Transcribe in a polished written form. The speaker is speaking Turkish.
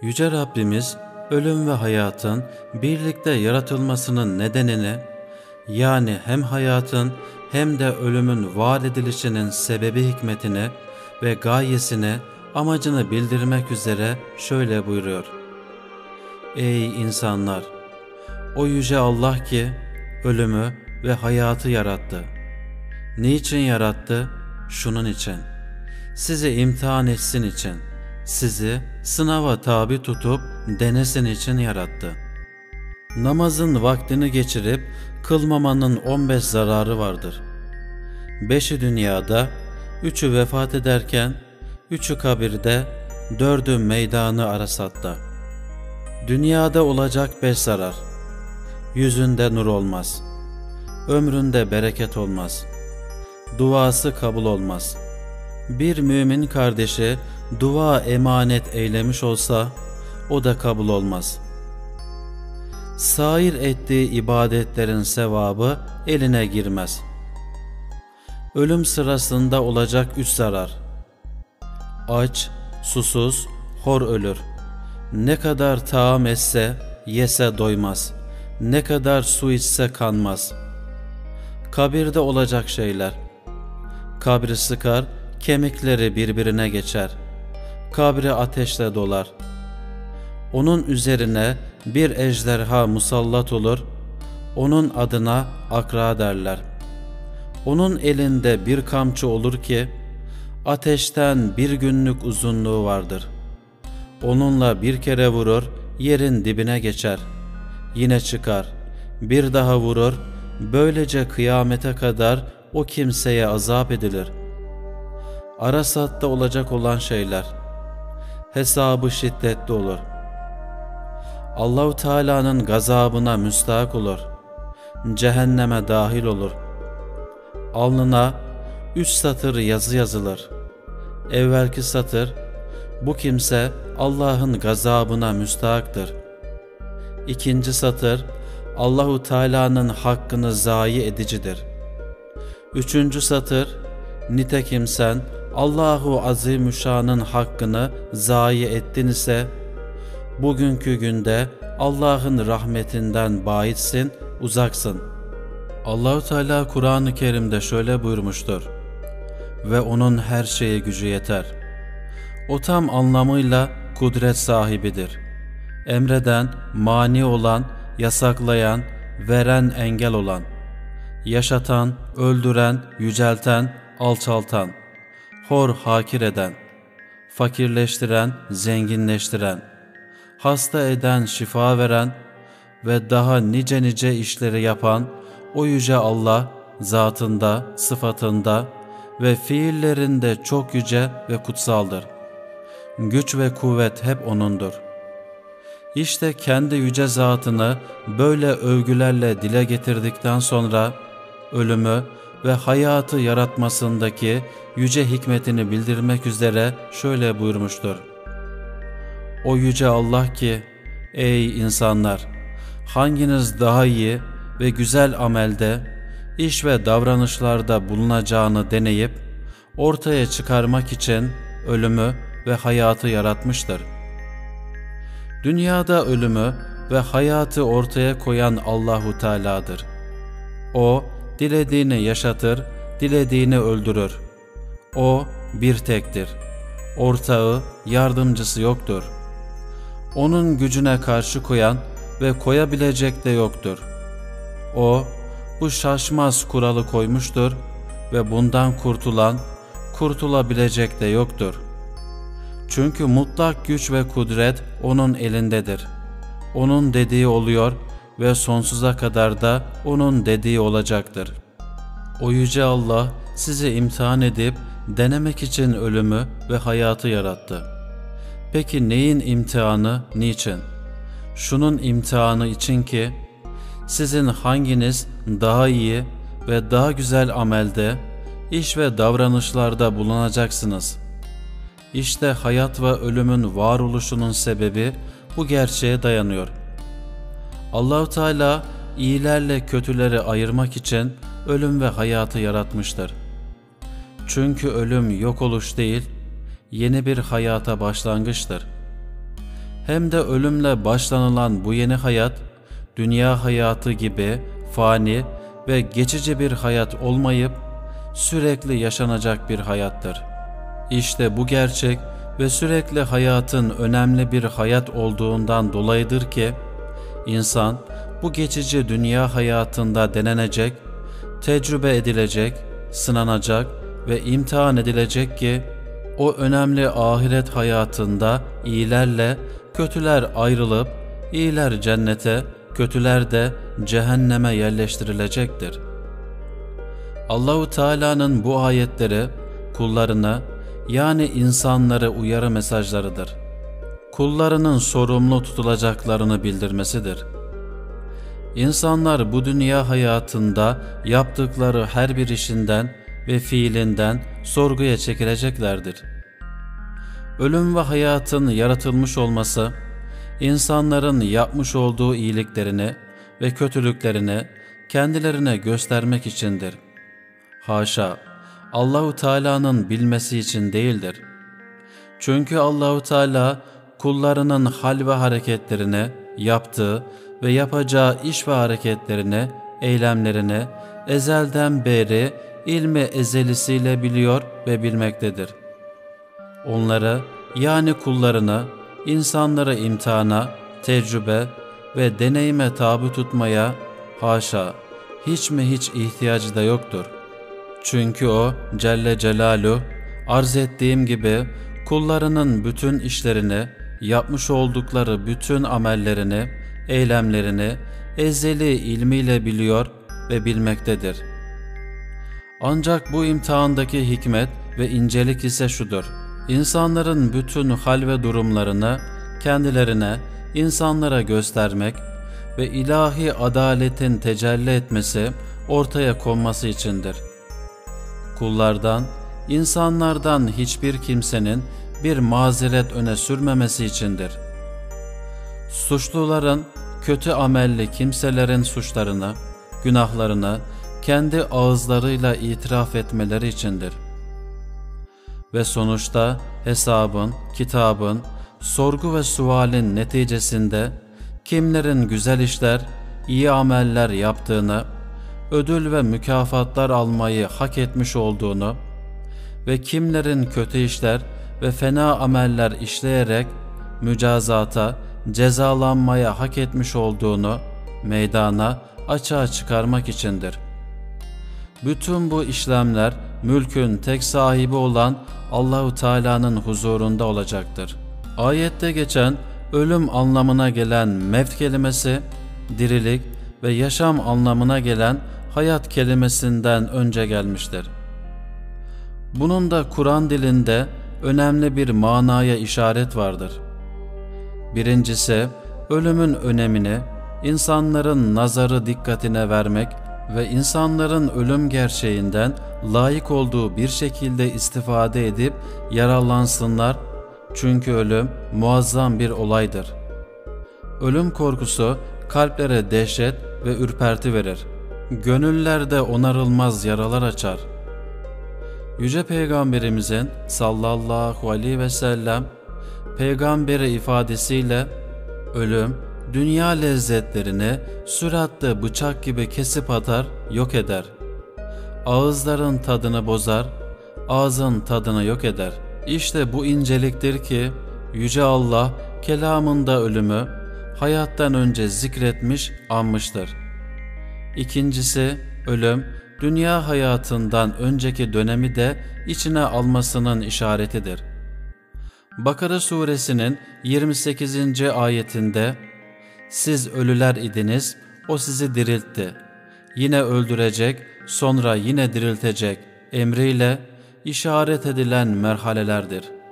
Yüce Rabbimiz ölüm ve hayatın birlikte yaratılmasının nedenini, yani hem hayatın hem de ölümün var edilişinin sebebi hikmetini ve gayesini, amacını bildirmek üzere şöyle buyuruyor. Ey insanlar! O Yüce Allah ki ölümü ve hayatı yarattı. Niçin yarattı? Şunun için. Sizi imtihan etsin için, sizi sınava tabi tutup denesin için yarattı. Namazın vaktini geçirip kılmamanın 15 zararı vardır. 5'i dünyada, 3'ü vefat ederken, 3'ü kabirde, 4'ü meydanı Arasat'ta. Dünyada olacak 5 zarar. Yüzünde nur olmaz. Ömründe bereket olmaz. Duası kabul olmaz. Bir mümin kardeşi dua emanet eylemiş olsa o da kabul olmaz. Sair ettiği ibadetlerin sevabı eline girmez. Ölüm sırasında olacak 3 zarar. Aç, susuz, hor ölür. Ne kadar taam etse, yese doymaz. Ne kadar su içse kanmaz. Kabirde olacak şeyler. Kabri sıkar, kemikleri birbirine geçer. Kabri ateşle dolar. Onun üzerine bir ejderha musallat olur, onun adına Akra derler. Onun elinde bir kamçı olur ki, ateşten bir günlük uzunluğu vardır. Onunla bir kere vurur, yerin dibine geçer. Yine çıkar, bir daha vurur, böylece kıyamete kadar o kimseye azap edilir. Arasat'ta olacak olan şeyler, hesabı şiddetli olur. Allah-u Teala'nın gazabına müstahak olur. Cehenneme dahil olur. Alnına 3 satır yazı yazılır. Evvelki satır, bu kimse Allah'ın gazabına müstahaktır. İkinci satır, Allah-u Teala'nın hakkını zayi edicidir. Üçüncü satır, nitekim sen Allahu Azimüşşan'ın hakkını zayi ettin ise, bugünkü günde Allah'ın rahmetinden baitsin, uzaksın. Allah-u Teala Kur'an-ı Kerim'de şöyle buyurmuştur. Ve onun her şeye gücü yeter. O tam anlamıyla kudret sahibidir. Emreden, mani olan, yasaklayan, veren, engel olan, yaşatan, öldüren, yücelten, alçaltan, hor hakir eden, fakirleştiren, zenginleştiren, hasta eden, şifa veren ve daha nice nice işleri yapan o Yüce Allah, zatında, sıfatında ve fiillerinde çok yüce ve kutsaldır. Güç ve kuvvet hep O'nundur. İşte kendi yüce zatını böyle övgülerle dile getirdikten sonra ölümü ve hayatı yaratmasındaki yüce hikmetini bildirmek üzere şöyle buyurmuştur. O Yüce Allah ki, ey insanlar! Hanginiz daha iyi ve güzel amelde, iş ve davranışlarda bulunacağını deneyip, ortaya çıkarmak için ölümü ve hayatı yaratmıştır. Dünyada ölümü ve hayatı ortaya koyan Allahu Teala'dır. O, dilediğini yaşatır, dilediğini öldürür. O, bir tektir. Ortağı, yardımcısı yoktur. Onun gücüne karşı koyan ve koyabilecek de yoktur. O, bu şaşmaz kuralı koymuştur ve bundan kurtulan, kurtulabilecek de yoktur. Çünkü mutlak güç ve kudret O'nun elindedir. O'nun dediği oluyor ve sonsuza kadar da O'nun dediği olacaktır. O Yüce Allah sizi imtihan edip denemek için ölümü ve hayatı yarattı. Peki neyin imtihanı, niçin? Şunun imtihanı için ki, sizin hanginiz daha iyi ve daha güzel amelde, iş ve davranışlarda bulunacaksınız. İşte hayat ve ölümün varoluşunun sebebi bu gerçeğe dayanıyor. Allah-u Teala iyilerle kötüleri ayırmak için ölüm ve hayatı yaratmıştır. Çünkü ölüm yok oluş değil, yeni bir hayata başlangıçtır. hem de ölümle başlanılan bu yeni hayat, dünya hayatı gibi fani ve geçici bir hayat olmayıp sürekli yaşanacak bir hayattır. İşte bu gerçek ve sürekli hayatın önemli bir hayat olduğundan dolayıdır ki, insan bu geçici dünya hayatında denenecek, tecrübe edilecek, sınanacak ve imtihan edilecek ki, o önemli ahiret hayatında iyilerle kötüler ayrılıp, iyiler cennete, kötüler de cehenneme yerleştirilecektir. Allahu Teala'nın bu ayetleri kullarına, yani insanları uyarı mesajlarıdır. Kullarının sorumlu tutulacaklarını bildirmesidir. İnsanlar bu dünya hayatında yaptıkları her bir işinden ve fiilinden sorguya çekileceklerdir. Ölüm ve hayatın yaratılmış olması, insanların yapmış olduğu iyiliklerini ve kötülüklerini kendilerine göstermek içindir. Haşa, Allahu Teala'nın bilmesi için değildir. Çünkü Allahu Teala kullarının hal ve hareketlerini, yaptığı ve yapacağı iş ve hareketlerini, eylemlerini ezelden beri ilmi ezelisiyle biliyor ve bilmektedir. Onları, yani kullarını, insanları imtihana, tecrübe ve deneyime tabi tutmaya haşa, hiç mi hiç ihtiyacı da yoktur. Çünkü O Celle Celaluhu, arz ettiğim gibi kullarının bütün işlerini, yapmış oldukları bütün amellerini, eylemlerini ezeli ilmiyle biliyor ve bilmektedir. Ancak bu imtihandaki hikmet ve incelik ise şudur: İnsanların bütün hal ve durumlarını kendilerine, insanlara göstermek ve ilahi adaletin tecelli etmesi, ortaya konması içindir. Kullardan, insanlardan hiçbir kimsenin bir mazeret öne sürmemesi içindir. Suçluların, kötü amelli kimselerin suçlarını, günahlarını kendi ağızlarıyla itiraf etmeleri içindir. Ve sonuçta hesabın, kitabın, sorgu ve sualin neticesinde kimlerin güzel işler, iyi ameller yaptığını, ödül ve mükafatlar almayı hak etmiş olduğunu ve kimlerin kötü işler ve fena ameller işleyerek mücazata, cezalanmaya hak etmiş olduğunu meydana, açığa çıkarmak içindir. Bütün bu işlemler mülkün tek sahibi olan Allahu Teala'nın huzurunda olacaktır. Ayette geçen ölüm anlamına gelen mevt kelimesi, dirilik ve yaşam anlamına gelen hayat kelimesinden önce gelmiştir. Bunun da Kur'an dilinde önemli bir manaya işaret vardır. Birincisi, ölümün önemini insanların nazarı dikkatine vermek ve insanların ölüm gerçeğinden layık olduğu bir şekilde istifade edip yararlansınlar, çünkü ölüm muazzam bir olaydır. Ölüm korkusu kalplere dehşet ve ürperti verir. Gönüllerde onarılmaz yaralar açar. Yüce Peygamberimizin sallallahu aleyhi ve sellem peygamberi ifadesiyle ölüm dünya lezzetlerini süratle bıçak gibi kesip atar, yok eder. Ağızların tadını bozar, ağzın tadını yok eder. İşte bu inceliktir ki Yüce Allah kelamında ölümü hayattan önce zikretmiş, anmıştır. İkincisi, ölüm dünya hayatından önceki dönemi de içine almasının işaretidir. Bakara suresinin 28. ayetinde "Siz ölüler idiniz, o sizi diriltti. Yine öldürecek, sonra yine diriltecek" emriyle işaret edilen merhalelerdir.